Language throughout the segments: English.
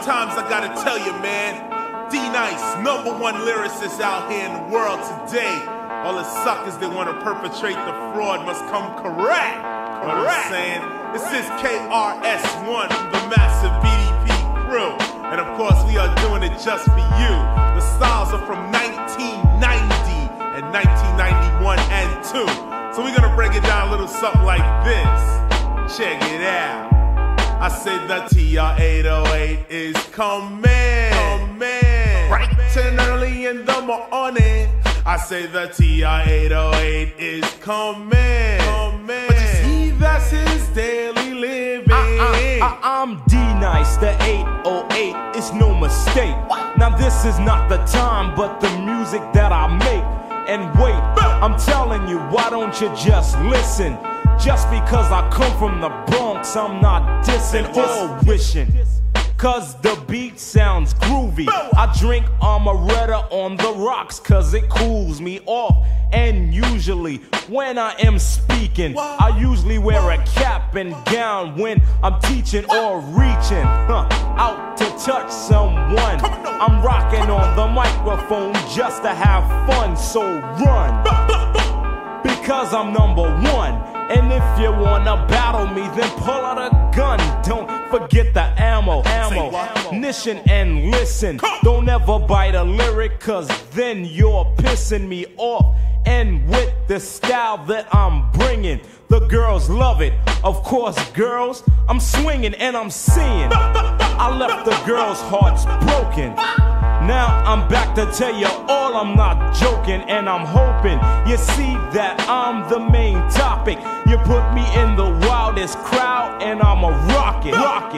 Sometimes I gotta tell you, man, D-Nice, #1 lyricist out here in the world today. All the suckers that want to perpetrate the fraud must come correct. You know what I'm saying? This is KRS-One from the Massive BDP crew. And of course, we are doing it just for you. The styles are from 1990 and 1991 and 2. So we're gonna break it down a little something like this. Check it out. I say the TR-808 is coming. Bright and early in the morning. I say the TR-808 is coming. But you see, that's his daily living. I'm D-Nice, the 808 is no mistake. Now this is not the time, but the music that I make. And wait, I'm telling you, why don't you just listen? Just because I come from the Bronx, I'm not dissing or wishing. Cause the beat sounds groovy. I drink Amaretta on the rocks cause it cools me off. And usually when I am speaking, I usually wear a cap and gown when I'm teaching or reaching out to touch someone. I'm rocking on the microphone just to have fun, so run, because I'm #1. And if you wanna battle me, then pull out a gun. Don't forget the ammunition, and listen. Don't ever bite a lyric, cause then you're pissing me off. And with the style that I'm bringing, the girls love it. Of course, girls, I'm swinging and I'm seeing. I left the girls' hearts broken. Now I'm back to tell you all, I'm not joking, and I'm hoping you see that I'm the main topic. You put me in the wildest crowd and I'ma rock it.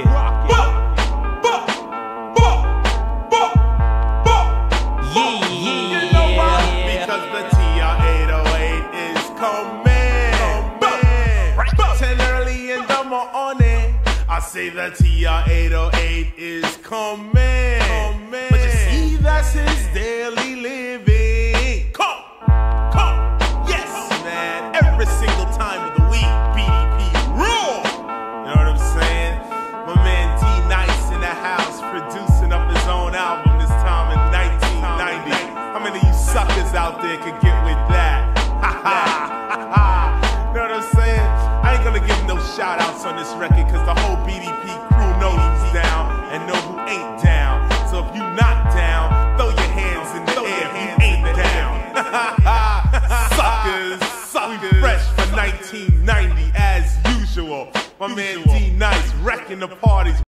Because the TR-808 is coming. Bright and early in the morning. I say the TR-808 is coming. But you see, that's his daily living.